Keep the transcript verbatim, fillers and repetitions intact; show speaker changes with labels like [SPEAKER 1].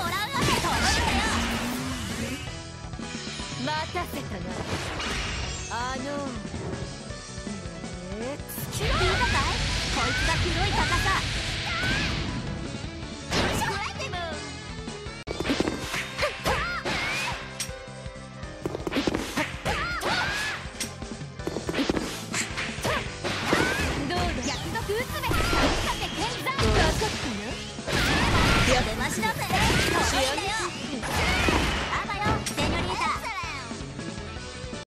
[SPEAKER 1] らうわけと思ったよ。
[SPEAKER 2] 待たせたな。あのえー、
[SPEAKER 1] 聞いたかい？こいつが黒い高さ